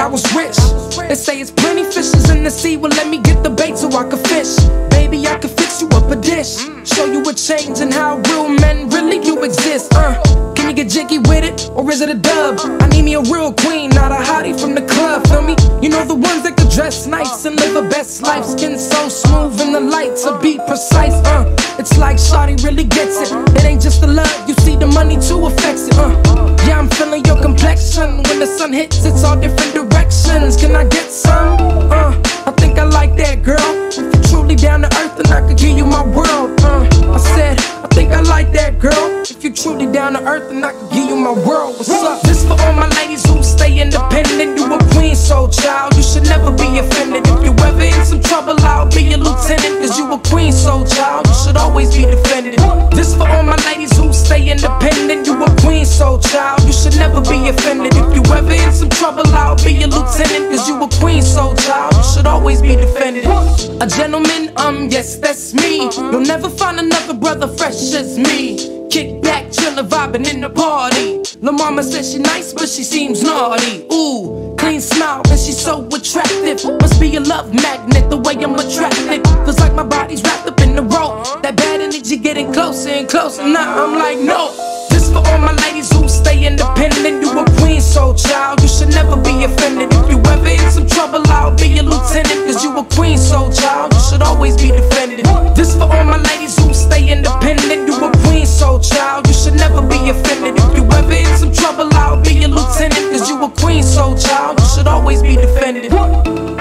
I was rich. They say it's plenty fishes in the sea, well let me get the bait so I can fish. Baby, I can fix you up a dish, show you a change and how real men really do exist. Can you get jiggy with it, or is it a dub? I need me a real queen, not a hottie from the club, feel me? You know the ones that could dress nice and live a best life. Skin so smooth in the light, to be precise. It's like shawty really gets it. It ain't just the love, you see the money too affects it. Yeah, I'm feeling your complexion. When the sun hits, it's all different directions. Can I get some? I think I like that, girl. If you're truly down to earth, then I could give you my world. I said, I think I like that, girl. If you're truly down to earth, then I could give you my world. What's up? This for all my ladies who stay independent. You a queen, soul child. You should never be offended. If you ever in some trouble, I'll be your lieutenant. Cause you a queen, soul child. You should always be defended. This for all my ladies who stay independent. You a queen, soul child. You should never be offended. If you ever in some trouble, I'll be your lieutenant. Cause you a queen, soul child. You should always be defended. A gentleman, yes, that's me. You'll never find another brother fresh as me. Kick back, chillin', vibing in the party. La mama says she nice, but she seems naughty. Ooh, clean smile, and she's so attractive. Must be a love magnet, the way I'm attracted. Feels like my body's wrapped up in the rope. That bad energy getting closer and closer. Now I'm like, no. This for all my ladies who stay independent. You a queen, soul child. You should never be offended. If you ever in some trouble, I'll be your lieutenant. Cause you a queen, soul child. You should always be defended. This for all my ladies who stay independent. You a queen, soul child. You should never be offended. If you ever in some trouble, I'll be your lieutenant. Cause you a queen, soul child. You should always be defended.